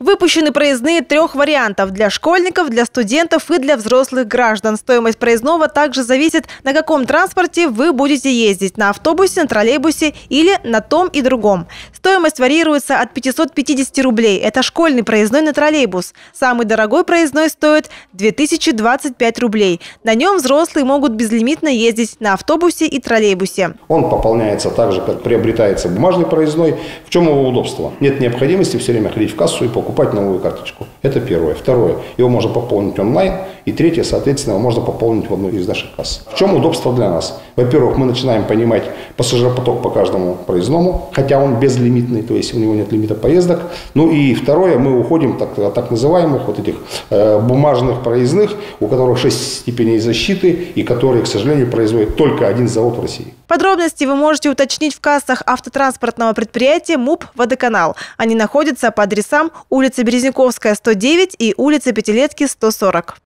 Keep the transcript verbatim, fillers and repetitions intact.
Выпущены проездные трех вариантов – для школьников, для студентов и для взрослых граждан. Стоимость проездного также зависит, на каком транспорте вы будете ездить – на автобусе, на троллейбусе или на том и другом. Стоимость варьируется от пятисот пятидесяти рублей. Это школьный проездной на троллейбус. Самый дорогой проездной стоит две тысячи двадцать пять рублей. На нем взрослые могут безлимитно ездить на автобусе и троллейбусе. Он пополняется так же, как приобретается бумажный проездной. В чем его удобство? Нет необходимости все время ходить в кассу и покупать. покупать новую карточку. Это первое. Второе. Его можно пополнить онлайн. И третье, соответственно, его можно пополнить в одной из наших касс. В чем удобство для нас? Во-первых, мы начинаем понимать пассажиропоток по каждому проездному, хотя он безлимитный, то есть у него нет лимита поездок. Ну и второе, мы уходим так, от так называемых вот этих э, бумажных проездных, у которых шесть степеней защиты и которые, к сожалению, производит только один завод в России. Подробности вы можете уточнить в кассах автотранспортного предприятия МУП «Водоканал». Они находятся по адресам улица Березняковская, сто девять и улица Пятилетки, сто сорок.